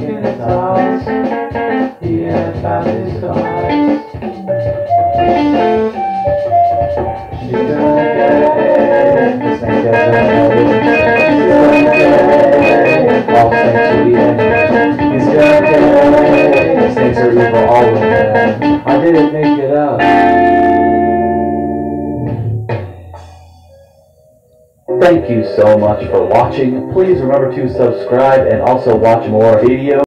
in his eyes. He had found his cause. She's gonna get it. The snake doesn't know it. She's gonna get it. All snakes are evil. He's gonna get it. Snakes are evil, all of them. I didn't make it up. Thank you so much for watching. Please remember to subscribe and also watch more videos.